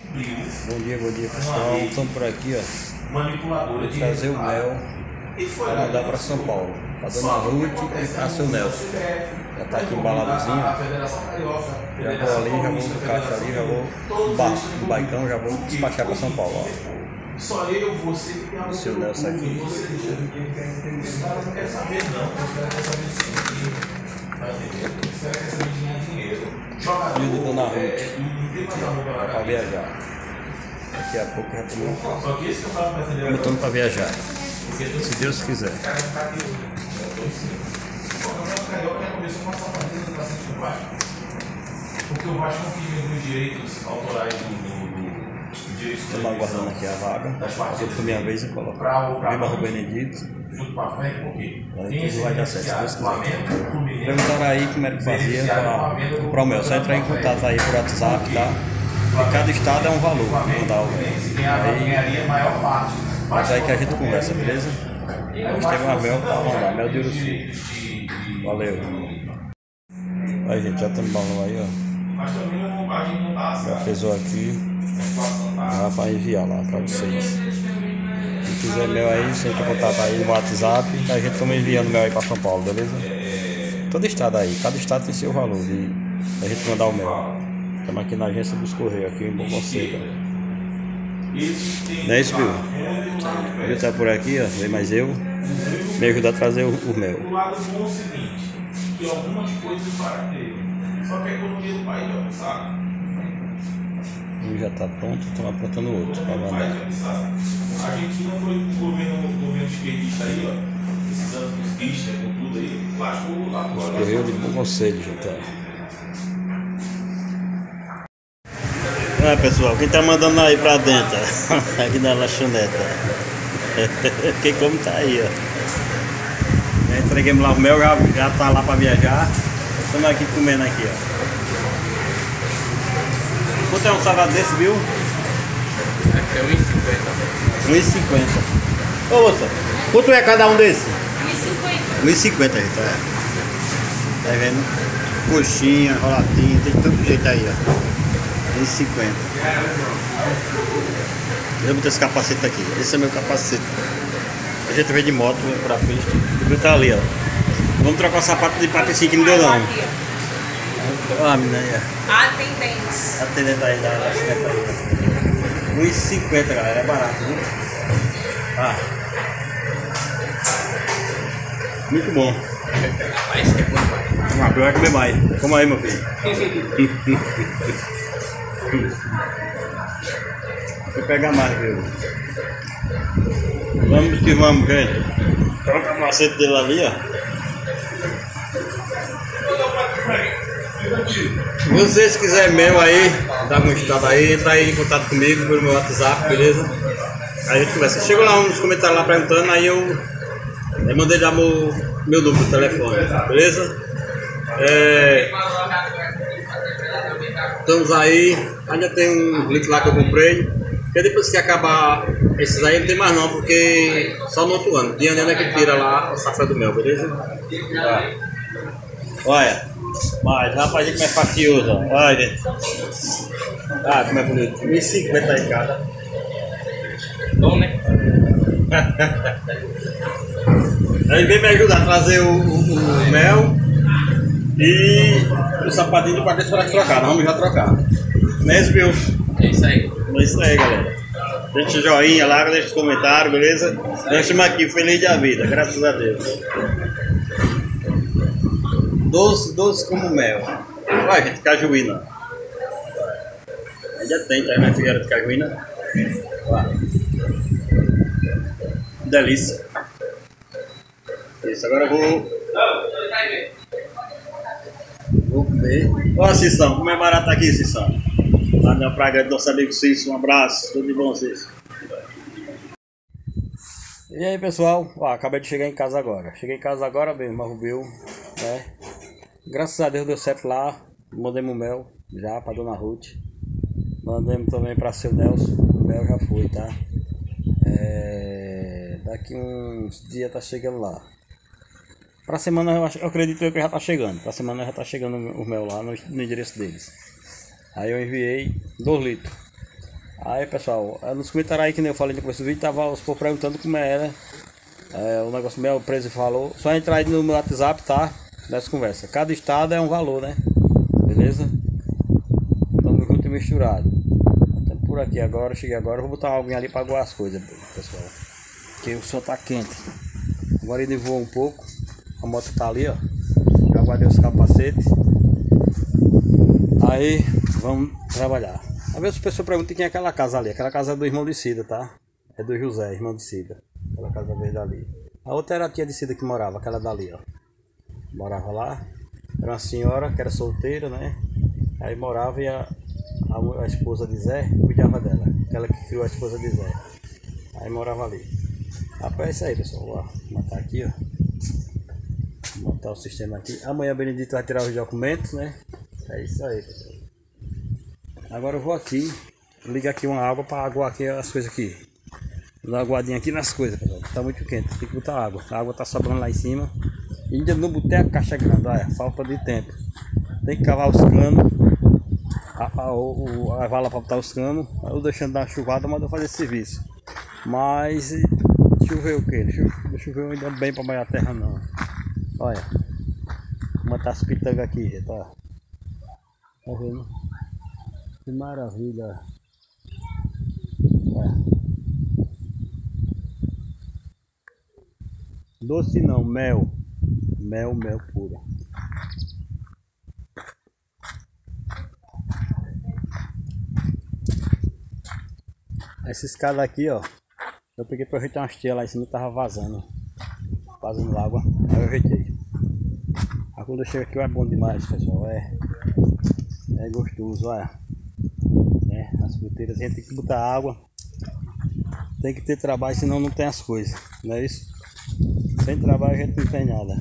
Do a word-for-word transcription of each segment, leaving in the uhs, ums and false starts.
Bom dia, bom dia pessoal, estamos por aqui, ó. Manipuladora de trazer o mel para mandar para São Paulo, para Dona Ruth e para seu Nelson. Já está aqui embaladozinho, já vou ali, já vou no caixa ali, já vou no barco, no baicão, já vou despachar para São Paulo, ó. Só eu, você e o seu Nelson aqui. Você não quer saber, não. Você quer saber dinheiro. E o de Dona Ruth para viajar. Daqui a pouco já estamos Só que esse que eu tava pensando botando para viajar. Se Deus quiser. Porque o Vasco não quis os direitos autorais do. Estou aguardando aqui a vaga. Eu fui minha vez e coloco. Viva o Benedito. Junto para frente, por quê? Tudo vai dar certo, se Deus quiser. Perguntaram aí como era que fazia para comprar o mel. Só entrar em contato aí por WhatsApp, tá? E cada estado é um valor para mandar o mel. Aí, mas aí que a gente conversa, beleza? Hoje tem uma mel para mandar, mel de Uruçu. Valeu. Aí, gente, já estamos balão aí, ó. Já pesou aqui. Já para enviar lá para vocês. Se quiser mel aí, você entra em contato aí no WhatsApp. A gente está enviando mel aí para São Paulo, beleza? Todo estado aí, cada estado tem seu valor de a gente mandar o mel. Estamos aqui na agência dos Correios, aqui em Bom Conselho. Não é isso, Bill? Bill tá por aqui, ó. Vem mais eu. Me ajudar a trazer o, o mel. O lado bom é o seguinte, que algumas coisas para ter. Só que a economia do país é sabe? Um já está pronto, estão aprontando o outro para mandar. A Argentina foi com o governo, governo esquerdista aí, ó. Esses anos pistas, com tudo aí. Lascou lá agora. Correio de Bom Conselho, já tá. Ah, pessoal, quem tá mandando aí pra dentro? Aqui na lanchoneta. Quem come tá aí, ó. Já entreguemos lá o mel, já, já tá lá pra viajar. Estamos aqui comendo aqui, ó. Quanto é um salgado desse, viu? Aqui é um e cinquenta. um e cinquenta. Ô, moça, quanto é cada um desse? um e cinquenta. um e cinquenta, gente, tá? Tá vendo? Coxinha, enroladinha, tem todo jeito aí, ó. um e cinquenta. Eu botar esse capacete aqui. Esse é meu capacete. A gente veio de moto, veio pra pista. O tá ali, ó. Vamos trocar o sapato de patricinha que não deu, não. Olha a menina aí, ó. Atendentes. Atendente aí da lanchoneta aí, ó. um e cinquenta, galera. É barato, viu? Ah. Muito bom. Mas é bom demais. Vamos lá, vai comer mais. Como aí, meu filho. Vou pegar mais, viu? Vamos que vamos, gente. Troca o macete dele ali, ó. Se vocês quiserem mel aí, dá uma estado aí, entra aí em contato comigo pelo meu WhatsApp, beleza? Aí a gente conversa. Chegou lá uns comentários lá perguntando, aí eu, eu mandei dar meu, meu número de telefone, beleza? É, estamos aí, ainda tem um link lá que eu comprei, porque depois que acabar esses aí não tem mais não, porque só no outro ano, de ano é que tira lá o safra do mel, beleza? Tá. Olha. Mas, rapaz, como é fatioso, ó. Olha, gente. Ah, como é bonito. um e cinquenta aí cada. Bom, né? Aí vem me ajudar a trazer o, o, o mel e o sapatinho do patrão para trocar. Nós vamos já trocar. Não é isso, Bill? É isso aí. É isso aí, galera. Deixa o joinha lá, deixa os comentários, beleza? Nós estamos aqui, feliz da vida, graças a Deus. Doce, doce como mel. Vai, gente, cajuína. Ainda tem, tá aí na figueira de cajuína. Vai. Delícia. Isso, agora eu vou. Vou comer. Ó, Cissão, como é barato aqui, Cissão? Lá na praia do nosso amigo Cício. Um abraço, tudo de bom, Cício. E aí, pessoal? Ó, acabei de chegar em casa agora. Cheguei em casa agora, bem, Marrubeu, né? Graças a Deus deu certo lá. Mandemos o mel já pra Dona Ruth. Mandemos também pra seu Nelson. O mel já foi, tá? É... Daqui uns dias tá chegando lá. Pra semana eu, acho, eu acredito que já tá chegando. Pra semana já tá chegando o mel lá no, no endereço deles. Aí eu enviei dois litros. Aí pessoal, nos comentários aí que nem eu falei depois do vídeo, tava os povo perguntando como era é, o negócio meu, o preço falou. Só entrar aí no meu WhatsApp, tá? Nessa conversa. Cada estado é um valor, né? Beleza? Estamos junto e misturado. Estamos por aqui agora, cheguei agora, vou botar alguém ali para aguar as coisas, pessoal. Porque o sol tá quente. Agora ele voou um pouco. A moto tá ali, ó. Já guardei os capacetes. Aí vamos trabalhar. Às vezes as pessoas perguntam quem é aquela casa ali. Aquela casa é do irmão de Cida, tá? É do José, irmão de Cida. Aquela casa verde ali. A outra era a tia de Cida que morava, aquela dali, ó. Morava lá. Era uma senhora que era solteira, né? Aí morava e a, a, a esposa de Zé cuidava dela. Aquela que criou a esposa de Zé. Aí morava ali. Rapaz, é isso aí, pessoal. Vou matar aqui, ó. Vou botar o sistema aqui. Amanhã o Benedito vai tirar os documentos, né? É isso aí, pessoal. Agora eu vou aqui, ligar aqui uma água para aguar aqui as coisas aqui. Vou dar uma aguadinha aqui nas coisas, pessoal. Tá muito quente, tem que botar água. A água tá sobrando lá em cima. E ainda não botei a caixa grande, olha, falta de tempo. Tem que cavar os canos, a, a, a vala para botar os canos. Eu deixando dar uma chuvada, mas eu fazer esse serviço. Mas choveu o que? Não choveu ainda bem para molhar a terra não. Olha, vou matar as pitangas aqui, tá? Tá vendo? Que maravilha. É. Doce não, mel. Mel, mel pura. Essa escada aqui, ó. Eu peguei pra ajeitar umas tias lá em cima e tava vazando. Vazando água. Aí eu ajeitei. Aí quando eu chego aqui é bom demais, pessoal. É, é gostoso, olha. Né? As fruteiras, a gente tem que botar água, tem que ter trabalho, senão não tem as coisas, não é isso? Sem trabalho a gente não tem nada.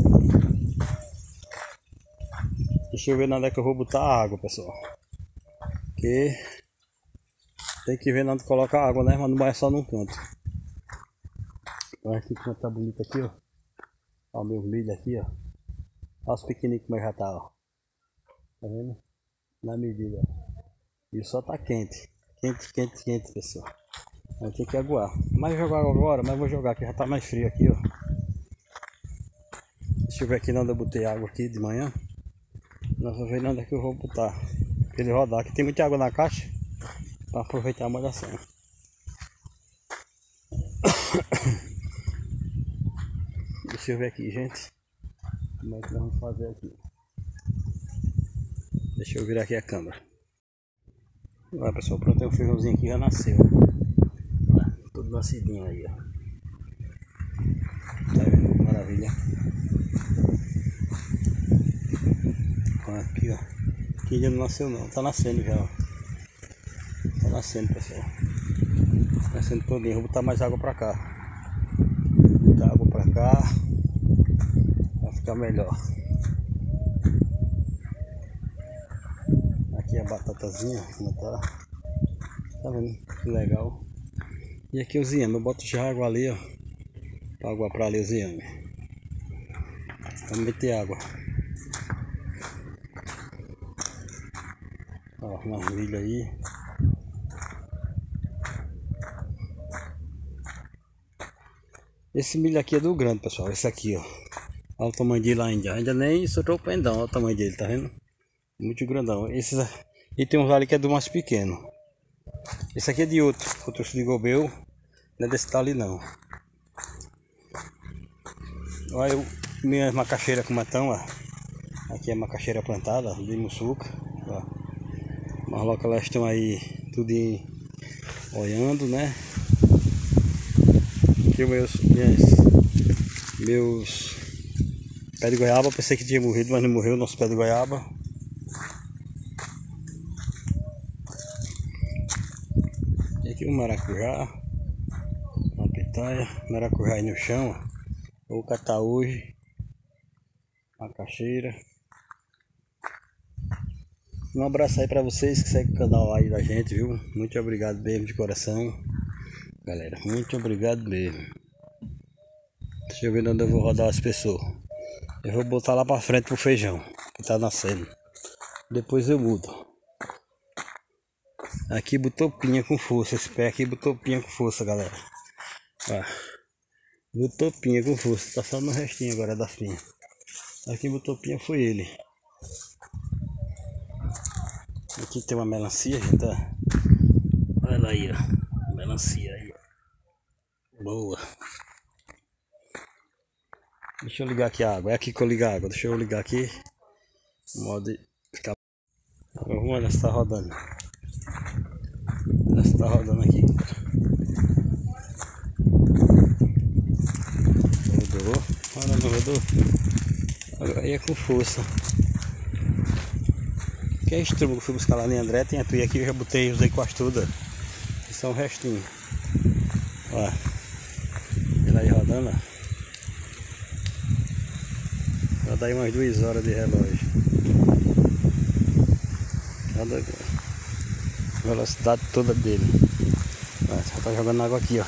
Deixa eu ver onde é que eu vou botar a água, pessoal, porque tem que ver onde coloca a água, né? Mas não vai só num canto. Olha aqui como tá bonito aqui, ó. Olha o meu milho aqui, ó. Olha os pequenininhos como já tá, ó. Tá vendo? Na medida, ó. E o sol tá quente, quente, quente, quente, pessoal. Vai ter que aguar. Mas jogar agora, mas vou jogar aqui, já tá mais frio aqui, ó. Deixa eu ver aqui onde eu botei água aqui de manhã. Nós vamos ver onde é que eu vou botar. Pra ele rodar, aqui tem muita água na caixa. Pra aproveitar a molhação. Deixa eu ver aqui, gente. Como é que nós vamos fazer aqui? Deixa eu virar aqui a câmera. Olha pessoal, pronto, tem um feijãozinho aqui, já nasceu. Todo nascidinho aí, ó. Tá vendo que maravilha? Olha aqui, ó. Aqui ainda não nasceu não, tá nascendo já, ó. Tá nascendo, pessoal. Tá nascendo todinho, vou botar mais água pra cá. Vou botar água pra cá. Vai ficar melhor. Aqui a batatazinha, como tá. Tá vendo? Que legal. E aqui os inhames, eu boto já água ali, ó. Pra água pra ali os inhames. Vamos meter água. Ó, umas milhas aí. Esse milho aqui é do grande, pessoal. Esse aqui, ó. Olha o tamanho dele ainda. Ainda nem soltou o pendão, olha o tamanho dele, tá vendo? Muito grandão. Esses, e tem uns ali que é do mais pequeno. Esse aqui é de outro, que eu trouxe de Gobel. Não é desse tal ali não. Olha eu, minha macaxeira como estão, ó. Aqui é macaxeira plantada, de muçuca. Mas logo elas estão aí tudo em, olhando, né? Aqui meus, minhas, meus pé de goiaba, pensei que tinha morrido, mas não morreu o nosso pé de goiaba. Aqui o maracujá, uma pitaia, maracujá aí no chão, ó. Vou catar hoje, macaxeira. Um abraço aí pra vocês que seguem o canal aí da gente, viu? Muito obrigado mesmo de coração, galera, muito obrigado mesmo. Deixa eu ver onde eu vou rodar as pessoas. Eu vou botar lá pra frente pro feijão que tá nascendo. Depois eu mudo. Aqui botou pinha com força. Esse pé aqui botou pinha com força, galera. Ó. Botou pinha com força. Tá só no restinho agora da pinha. Aqui botou pinha foi ele. Aqui tem uma melancia, gente. Ó. Olha lá aí, ó. Melancia aí, ó. Boa. Deixa eu ligar aqui a água. É aqui que eu ligo a água. Deixa eu ligar aqui. Modo ficar. Vamos olhar se tá rodando. Olha se tá rodando aqui. Rodou. Olha, não rodou. Agora aí é com força. Que é estrumo que eu fui buscar lá em André. Tem a tuia aqui, eu já botei, usei quase toda. Isso é um restinho. Ó. Ele aí rodando, ó. Já dá aí umas duas horas de relógio. Olha a velocidade toda dele. Ó, já tá jogando água aqui, ó.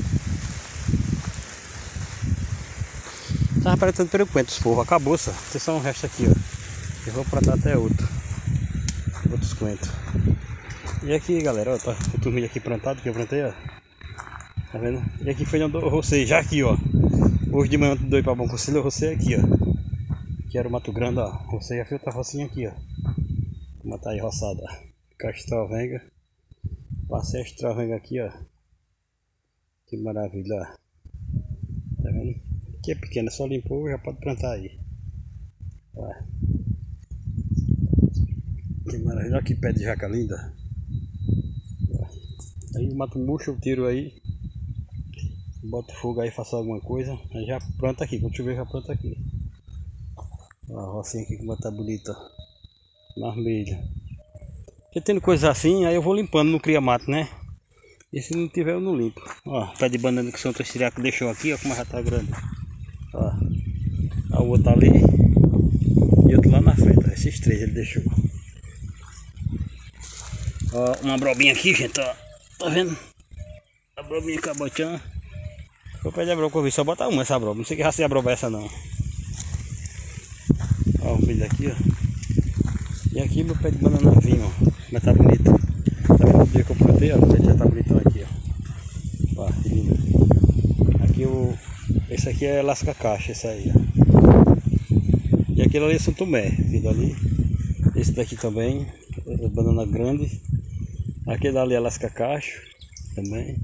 Tava parecendo preocupante os povos. Acabou, só. Tem só um resto aqui, ó. Eu vou plantar até outro. Outros coentros. E aqui, galera, ó. Tá o turminho aqui plantado que eu plantei, ó. Tá vendo? E aqui foi onde eu rocei. Já aqui, ó. Hoje de manhã eu dois pra Bom Conselho, eu rocei aqui, ó. Aqui era o Mato Grande, ó. Rocei a fio, tá rocinha aqui, ó. Vou matar aí roçada. Castrovenga. Passei a extravenga aqui, ó. Que maravilha, ó. Tá vendo? Aqui é pequena, só limpou, já pode plantar aí. Ó. Que maravilha, olha que pé de jaca linda. Ó. Aí mato murcho, eu tiro aí. Boto fogo aí, faço alguma coisa. Aí já planta aqui, quando chover já planta aqui. Ó, a rocinha aqui como tá bonita. Vermelha. Porque tendo coisa assim, aí eu vou limpando, não cria mato, né? E se não tiver eu não limpo. Ó, pé de banana que o São Testiriaco deixou aqui, ó como já tá grande. Ó, ó o outro ali e outro lá na frente, ó. Esses três ele deixou. Ó, uma brobinha aqui, gente, ó. Tá vendo? A brobinha cabotão. Vou pedir a broba que eu vi, só botar uma essa broba. Não sei que raça é a broba essa não. Ó o vídeo aqui, ó. E aqui meu pé de banana vinho, ó. Mas tá bonito. Tá vendo o dia que eu plantei, ó. Já tá bonitão aqui, ó. Ó, que lindo. Aqui o. Esse aqui é lasca caixa, esse aí, ó. E aquele ali é São Tomé, aquele ali. Esse daqui também, é banana grande. Aquele ali é lasca cacho também.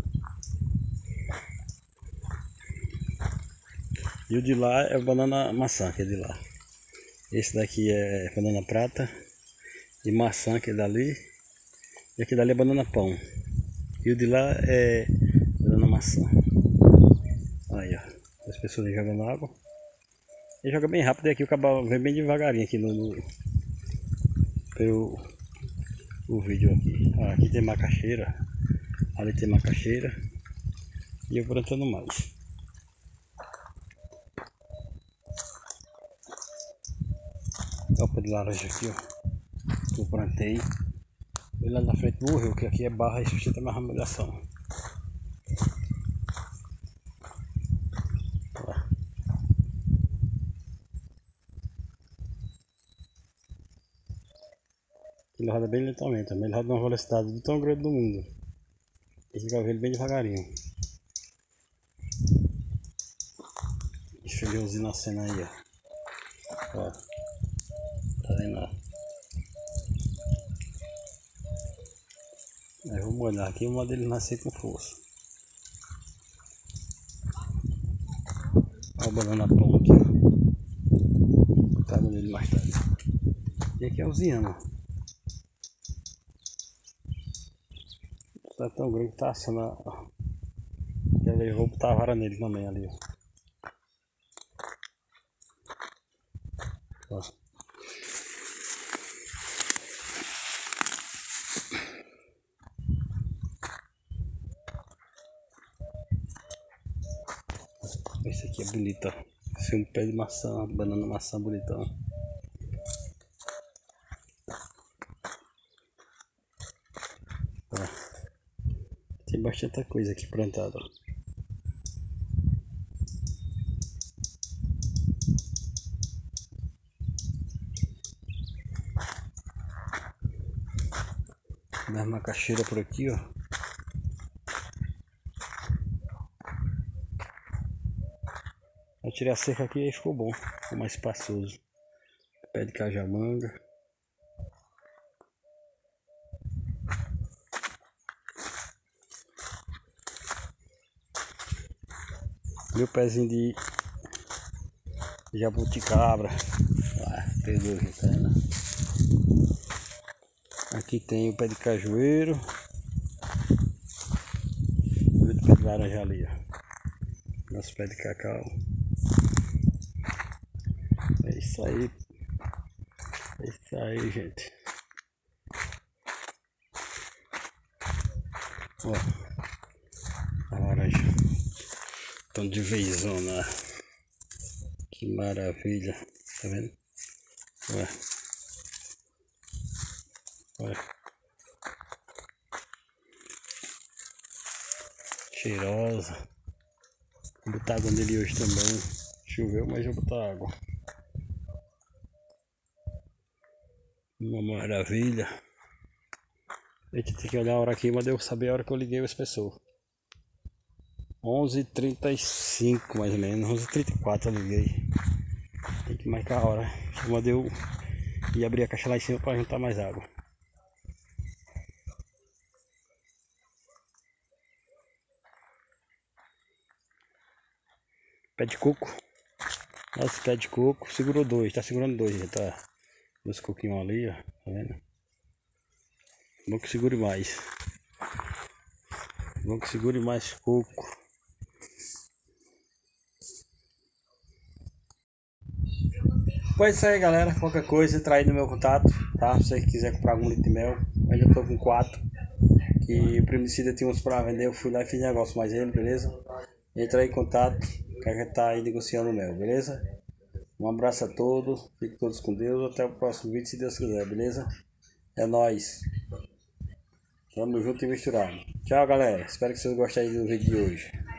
E o de lá é banana maçã, aquele de lá. Esse daqui é banana prata. E maçã, aquele dali. E aquele dali é banana pão. E o de lá é banana maçã. Aí, ó. As pessoas jogando água. Ele joga bem rápido e aqui o cabo vem bem devagarinho aqui no, no pelo o vídeo aqui. Ó, aqui tem macaxeira. Ali tem macaxeira. E eu plantando mais. Olha o pé de laranja aqui, ó. Que eu plantei. Ele lá na frente morreu, que aqui é barra e sustenta mais ramificação. Ele roda bem lentamente, também ele roda numa velocidade do tão grande do mundo. Esse vai ver ele bem devagarinho. Deixa eu ver os nascendo aí, ó. Ó. Tá vendo, ó? Aí eu vou molhar aqui, uma dele nascer com força. Olha o banana pão aqui, ó. Vou botar nele mais tarde. E aqui é o ziano. Tá tão grande que tá assando. Já levou botar a vara nele também ali, ó. Ó. Esse aqui é bonito, ó. Esse é um pé de maçã, banana maçã bonitão. Ó. Tem bastante coisa aqui plantada, ó. macaxeira por aqui, ó. Eu tirei a cerca aqui e ficou bom, ficou mais espaçoso. Pé de cajamanga. Meu pezinho de jabuticabra. Ah, pegou, tá vendo? Aqui tem o pé de cajueiro. E o pé de laranja ali, ó. Nosso pé de cacau. É isso aí. É isso aí, gente. Ó. A laranja. Tão de vezona. Que maravilha. Tá vendo? Ué. Ué. Cheirosa. Vou botar água nele hoje também. Choveu, mas eu vou botar água. Uma maravilha. Eita, tem que olhar a hora aqui, mas eu saber a hora que eu liguei o expressor. onze e trinta e cinco mais ou menos, onze e trinta e quatro eu liguei. Tem que marcar a hora. Eu mandei eu ir abrir a caixa lá em cima para juntar mais água. Pé de coco. Nossa, pé de coco. Segurou dois, tá segurando dois, já tá. Dois coquinhos ali, ó. Tá vendo? Bom que segure mais. Bom que segure mais coco. Pois é isso aí, galera. Qualquer coisa, entra aí no meu contato, tá? Se você quiser comprar algum litro de mel, eu ainda tô com quatro. Que o Primicida tinha uns pra vender, eu fui lá e fiz negócio mais ele, beleza? Entra aí em contato, que a gente tá aí negociando o mel, beleza? Um abraço a todos, fiquem todos com Deus, até o próximo vídeo, se Deus quiser, beleza? É nóis. Tamo junto e misturado. Tchau, galera. Espero que vocês gostem do vídeo de hoje.